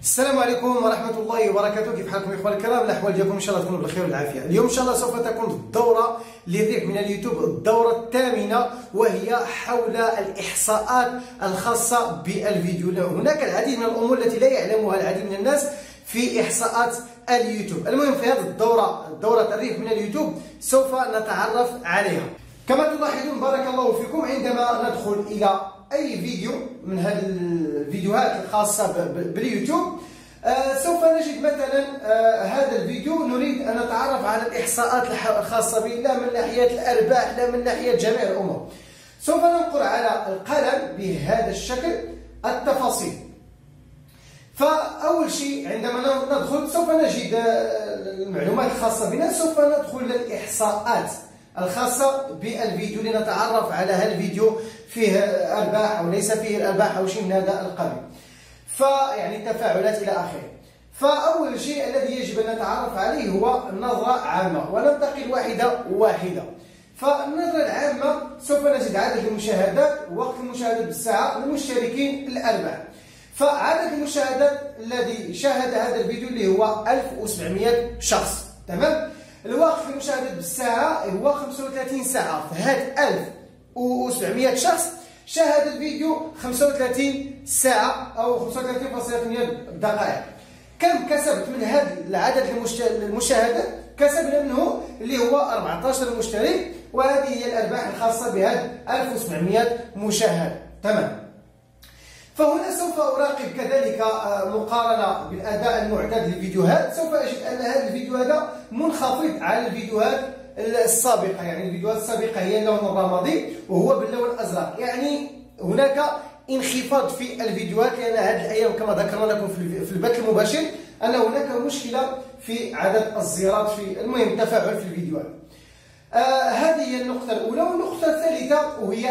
السلام عليكم ورحمة الله وبركاته. كيف حالكم إخواني الكرام؟ الأحوال ديالكم إن شاء الله تكونوا بالخير والعافية. اليوم إن شاء الله سوف تكون الدورة للربح من اليوتيوب، الدورة الثامنة، وهي حول الإحصاءات الخاصة بالفيديو. هناك العديد من الأمور التي لا يعلمها العديد من الناس في إحصاءات اليوتيوب. المهم في هذه دورة الربح من اليوتيوب سوف نتعرف عليها. كما تلاحظون بارك الله فيكم، عندما ندخل إلى أي فيديو من هذه الفيديوهات الخاصة باليوتيوب سوف نجد مثلا هذا الفيديو نريد أن نتعرف على الإحصاءات الخاصة به، لا من ناحية الأرباح لا من ناحية جميع الأمور. سوف ننقر على القلم بهذا الشكل التفاصيل. فأول شيء عندما ندخل سوف نجد المعلومات الخاصة بنا، سوف ندخل للإحصاءات الخاصة بالفيديو لنتعرف على هل الفيديو فيه أرباح أو ليس فيه الأرباح أو شيء من هذا القبيل، فيعني تفاعلات إلى آخره. فأول شيء الذي يجب أن نتعرف عليه هو نظرة عامة، وننتقل واحدة. فالنظرة العامة سوف نجد عدد المشاهدات، وقت المشاهدات بالساعة، المشتركين، الأرباح. فعدد المشاهدات الذي شاهد هذا الفيديو اللي هو 1700 شخص، تمام؟ الوقت المشاهدة بالساعة هو 35 ساعة، فهاد 1700 شخص شاهد الفيديو 35 ساعة أو 35.8 دقائق. كم كسبت من هذا العدد المشاهدات؟ كسبنا منه اللي هو 14 مشترك، وهذه هي الأرباح الخاصة بهذا 1700 مشاهد، تمام؟ فهنا سوف أراقب كذلك مقارنة بالأداء المعتاد للفيديوهات. سوف أجد أن هذا الفيديو هذا منخفض على الفيديوهات السابقة، يعني الفيديوهات السابقة هي اللون الرمادي وهو باللون الأزرق، يعني هناك انخفاض في الفيديوهات، لأن هذه الأيام كما ذكرنا لكم في البث المباشر أن هناك مشكلة في عدد الزيارات، في المهم التفاعل في الفيديوهات. هذه هي النقطة الأولى. والنقطة الثالثة وهي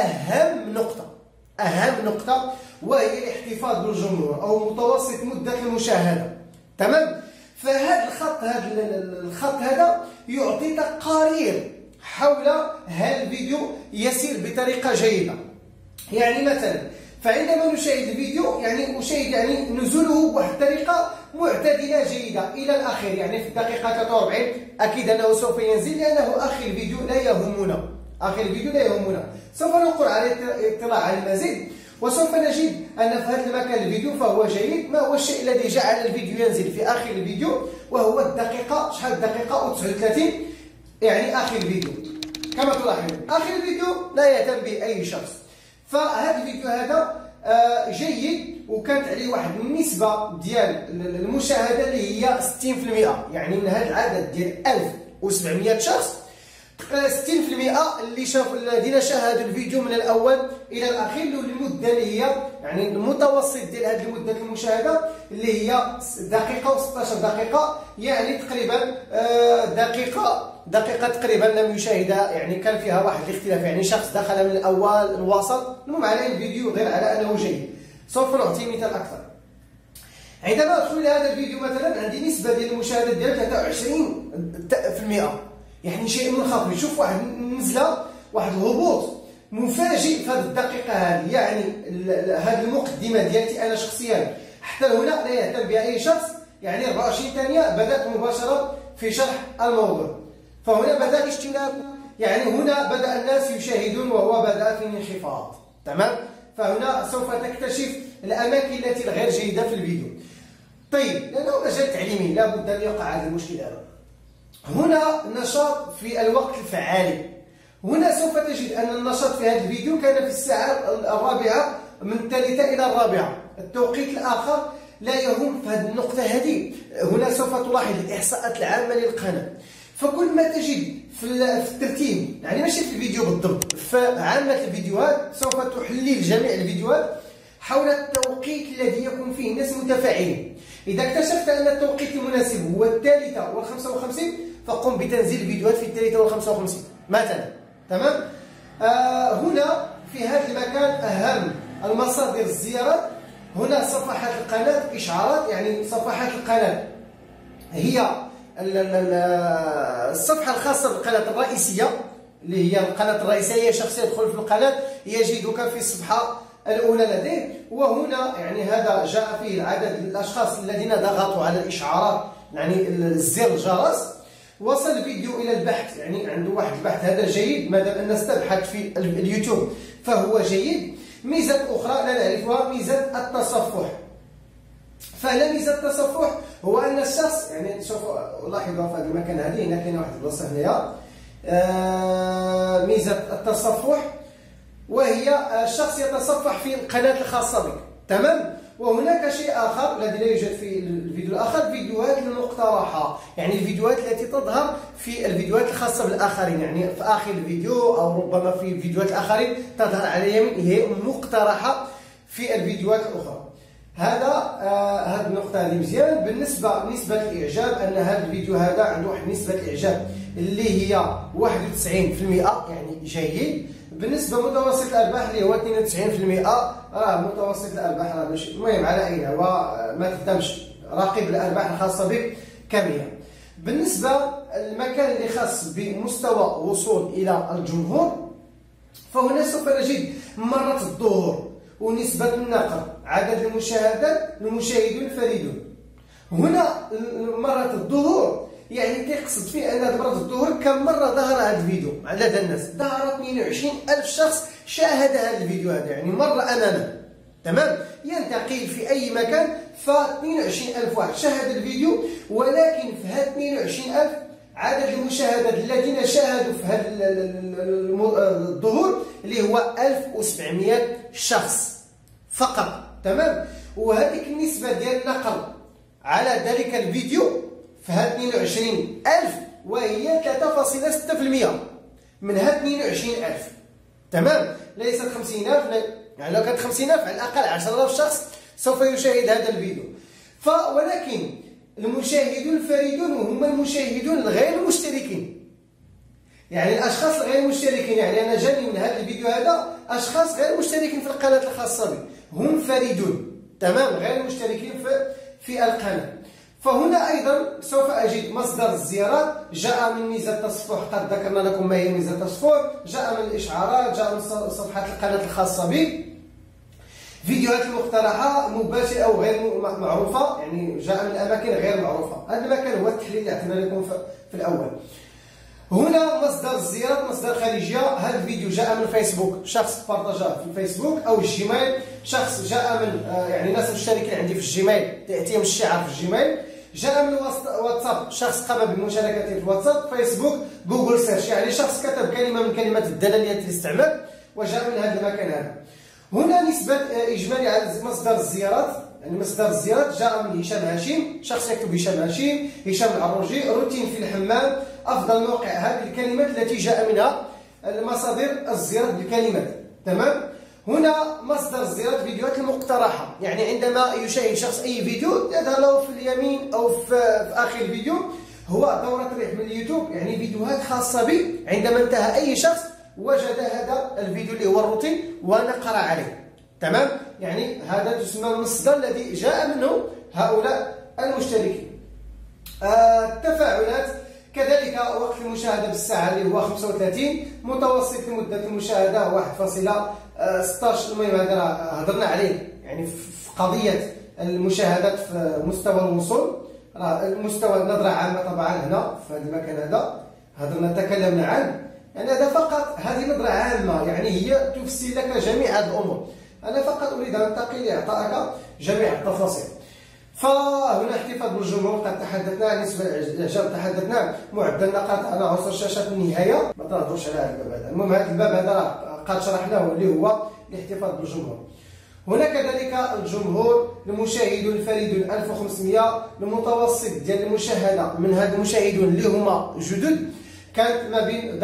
أهم نقطة وهي الاحتفاظ بالجمهور أو متوسط مدة المشاهدة، تمام؟ فهذا الخط هذا يعطي تقارير حول هل الفيديو يسير بطريقة جيدة. يعني مثلا فعندما نشاهد الفيديو يعني أشاهد نزوله بواحد الطريقة معتدلة جيدة إلى الأخير، يعني في الدقيقة 43 أكيد أنه سوف ينزل، لأنه آخر الفيديو لا يهمنا. سوف ننقر على الاطلاع على المزيد، وسوف نجد أن في هذا المكان الفيديو فهو جيد. ما هو الشيء الذي جعل الفيديو ينزل في آخر الفيديو؟ وهو الدقيقة، شحال الدقيقة و39، يعني آخر الفيديو. كما تلاحظون آخر الفيديو لا يهتم به أي شخص. فهذا الفيديو هذا جيد، وكانت عليه واحد النسبة ديال المشاهدة اللي هي 60%، يعني من هذا العدد ديال 1700 شخص 60% الذين شاهدوا الفيديو من الاول الى الاخير للمده اللي هي يعني المتوسط ديال هذه المده المشاهده اللي هي دقيقه و16 دقيقه، يعني تقريبا دقيقه تقريبا لم يشاهدها، يعني كان فيها واحد الاختلاف، يعني شخص دخل من الاول الوسط، المهم على الفيديو غير على انه جيد. سوف نعطي مثال اكثر. عندما ادخل الى هذا الفيديو مثلا عندي نسبه ديال المشاهدات ديال 23%، يعني شيء منخفض. نشوف واحد النزله، واحد الهبوط مفاجئ في هذه الدقيقه هذه، يعني هذه المقدمه ديالتي انا شخصيا حتى هنا لا يهتم بها اي شخص، يعني 24 ثانيه بدات مباشره في شرح الموضوع. فهنا بدا الاشتراك، يعني هنا بدا الناس يشاهدون وهو بدا في الانخفاض، تمام؟ فهنا سوف تكتشف الاماكن التي غير جيده في الفيديو. طيب لانه مجال تعليمي لا بد ان يقع هذه المشكله هذا. هنا نشاط في الوقت الفعالي. هنا سوف تجد أن النشاط في هذا الفيديو كان في الساعة 4 من الثالثة إلى 4. التوقيت الآخر لا يهم في هذه النقطة هذه. هنا سوف تلاحظ الإحصاءات العامة للقناة. فكل ما تجد في الترتيب، يعني ماشي في الفيديو بالضبط، في عامة الفيديوهات سوف تحلل جميع الفيديوهات حول التوقيت الذي يكون فيه الناس متفاعلين. إذا اكتشفت أن التوقيت المناسب هو 3 و55 فقم بتنزيل الفيديوهات في 3 و55 مثلا، تمام؟ هنا في هذا المكان أهم المصادر الزيارات. هنا صفحات القناة، إشعارات، يعني صفحات القناة هي الصفحة الخاصة بالقناة الرئيسية اللي هي القناة الرئيسية. شخص يدخل في القناة يجدك في الصفحة الأولى لديه. وهنا يعني هذا جاء فيه العدد الأشخاص الذين ضغطوا على الإشعارات، يعني زر الجرس. وصل الفيديو إلى البحث، يعني عنده واحد البحث، هذا جيد ما دام الناس تبحث في اليوتيوب فهو جيد. ميزة أخرى لا نعرفها، ميزة التصفح. فعلى ميزة التصفح هو أن الشخص، يعني شوفوا لاحظوا في هذا المكان هذه هنا كاينه واحد البلاصة هنايا، ميزة التصفح، وهي الشخص يتصفح في القناة الخاصة بك. تمام. وهناك شيء آخر الذي لا يوجد في الفيديو الآخر، فيديوهات المقترحة، يعني الفيديوهات التي تظهر في الفيديوهات الخاصة بالآخرين، يعني في آخر الفيديو أو ربما في فيديوهات الآخرين تظهر على اليمين، هي مقترحة في الفيديوهات الأخرى. هذه النقطة هذه مزيان. بالنسبة نسبة الإعجاب، أن هذا الفيديو هذا عنده واحد نسبة الإعجاب اللي هي 91%، يعني جيد. بالنسبة متوسط الأرباح اللي هو 92%، متوسط الأرباح راه ماشي المهم على أي هو ما تهتمش، راقب الأرباح الخاصة بك كاملة. بالنسبة المكان اللي خاص بمستوى وصول إلى الجمهور، فهنا سوف نجد مرة الظهور ونسبة النقر، عدد المشاهدات، المشاهدون الفريدون. هنا مرة الظهور يعني كيقصد فيه أن مرة الظهور كم مرة ظهر هذا الفيديو لدى الناس. ظهر 22,000 شخص شاهد هذا الفيديو هذا، يعني مرة أمامنا. تمام. ينتقل في أي مكان، ف 22,000 واحد شاهد الفيديو، ولكن في هاد 22,000 عدد المشاهدات الذين شاهدوا في هذا الظهور اللي هو 1700 شخص فقط. تمام. وهذيك النسبة ديال النقل على ذلك الفيديو في هاد 22,000 وهي 3.6% من هاد 22,000. تمام. ليست 50,000، يعني لو كانت 50,000 على الأقل 10,000 شخص سوف يشاهد هذا الفيديو. ولكن المشاهدون الفريدون هم المشاهدون الغير المشتركين، يعني الاشخاص الغير المشتركين، يعني انا جاني من هذا الفيديو هذا اشخاص غير مشتركين في القناه الخاصه بي، هم فريدون. تمام. غير مشتركين في القناه. فهنا ايضا سوف اجد مصدر الزيارات، جاء من ميزه التصفح، قد ذكرنا لكم ما هي ميزه التصفح، جاء من الاشعارات، جاء من صفحات القناه الخاصه بي. فيديوهات المقترحة مباشرة أو غير معروفة، يعني جاء من أماكن غير معروفة. هذا المكان هو التحليل اللي أعطينا لكم في الأول. هنا مصدر الزيارات، مصدر خارجية. هذا الفيديو جاء من فيسبوك، شخص بارطاجاه في الفيسبوك أو الجيميل، شخص جاء من يعني ناس مشتركين عندي في الجيميل تأتيهم الشعار في الجيميل. جاء من واتساب، شخص قام بمشاركته في الواتساب، فيسبوك، جوجل سيرش، يعني شخص كتب كلمة من كلمات الدلالية الاستعمال وجاء من هذا المكان هذا. هنا نسبة إجمالي على مصدر الزيارات، يعني مصدر الزيارات جاء من هشام هاشم، شخص يكتب هشام هاشم، هشام العروجي، روتين في الحمام، أفضل موقع، هذه الكلمات التي جاء منها مصادر الزيارات بالكلمات. تمام. هنا مصدر الزيارات فيديوهات المقترحة، يعني عندما يشاهد شخص أي فيديو يظهر له في اليمين أو في آخر الفيديو هو دورة ربح من اليوتيوب، يعني فيديوهات خاصة بي، عندما انتهى أي شخص وجد هذا الفيديو اللي هو الروتين ونقر عليه. تمام. يعني هذا يسمى المصدر الذي جاء منه هؤلاء المشتركين. التفاعلات كذلك، وقت المشاهدة بالساعة اللي هو 35، متوسط مدة المشاهدة 1.16. المهم هذا هضرنا عليه يعني في قضية المشاهدات في مستوى الوصول، المستوى النظرة عامة طبعا هنا في هذا المكان هذا هضرنا تكلمنا عنه، يعني هذا فقط هذه نظرة عامة، يعني هي تفسر لك جميع هذه الأمور. أنا فقط أريد أن أنتقل لإعطائك جميع التفاصيل. فهنا احتفاظ بالجمهور، قد تحدثنا عن نسبة الإعجاب، تحدثنا معدل نقاط على عنصر الشاشة في النهاية، ما تنهضروش على هذا الباب هذا. المهم هذا الباب هذا قد شرحناه اللي هو الاحتفاظ بالجمهور. هنا كذلك الجمهور، المشاهدون الفريدون 1500، المتوسط ديال المشاهدة من هاد المشاهدون اللي هما جدد كانت ما بين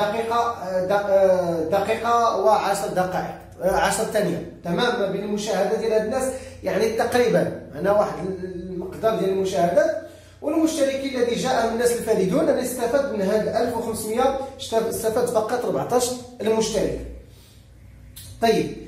دقيقة و10 دقائق 10 ثانية. تمام. ما بين المشاهدة ديال هاد الناس يعني تقريبا هنا واحد المقدار ديال المشاهدات. والمشتركين الذي جاء من الناس الفريدون، انا استفدت من هاد 1500 استفدت فقط 14 المشترك. طيب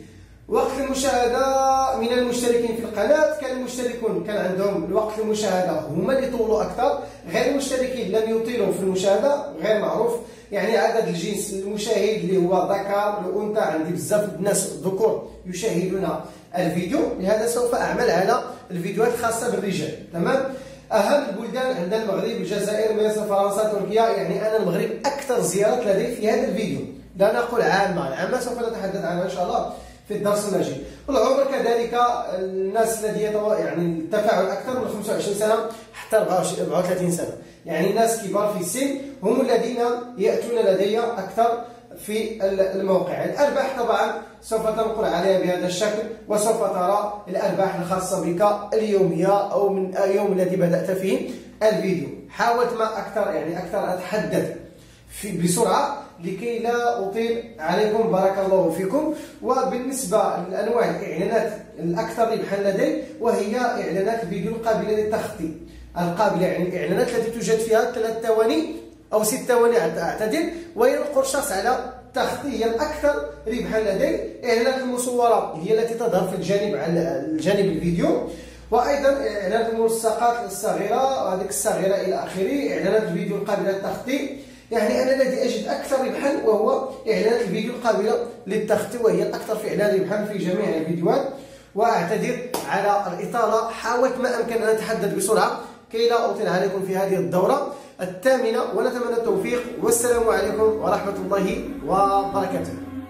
وقت المشاهدة من المشتركين في القناة، كان المشتركون كان عندهم الوقت المشاهدة هما اللي طولوا أكثر، غير المشتركين لم يطيلوا في المشاهدة، غير معروف. يعني عدد الجنس المشاهد اللي هو ذكر الأنثى، عندي بزاف الناس ذكور يشاهدون الفيديو، لهذا سوف أعمل على الفيديوهات الخاصة بالرجال. تمام. أهم البلدان عندنا المغرب، الجزائر، مصر، فرنسا، تركيا. يعني أنا المغرب أكثر زيارات لدي في هذا الفيديو، لا نقول عامة، العامة سوف نتحدث عنها إن شاء الله في الدرس المجيد. والعمر كذلك، الناس الذين يعني التفاعل أكثر من 25 سنة حتى 34 سنة، يعني ناس كبار في السن هم الذين يأتون لدي أكثر في الموقع. الأرباح طبعا سوف تنقل عليها بهذا الشكل، وسوف ترى الأرباح الخاصة بك اليومية أو من اليوم الذي بدأت فيه الفيديو. حاولت ما أكثر يعني أكثر أتحدث بسرعة لكي لا أطيل عليكم، بارك الله فيكم. وبالنسبة لأنواع الإعلانات الأكثر ربحا لدي، وهي إعلانات الفيديو القابلة للتخطيط، القابلة يعني الإعلانات التي توجد فيها 3 ثواني أو 6 ثواني أعتدل، وينقر الشخص على تخطيط. هي الأكثر ربحا لدي. إعلانات المصورة هي التي تظهر في الجانب على الجانب الفيديو، وأيضا إعلانات الملصقات الصغيرة وهذيك الصغيرة إلى آخره. إعلانات الفيديو القابلة للتخطيط، يعني أنا الذي أجد أكثر ربحا وهو إعلانات الفيديو القابلة للتخطيط، وهي الأكثر فعلا ربحا في جميع الفيديوهات. وأعتذر على الإطالة، حاولت ما أمكن أن أتحدث بسرعة كي لا أطيل عليكم في هذه الدورة الثامنة، ونتمنى التوفيق. والسلام عليكم ورحمة الله وبركاته.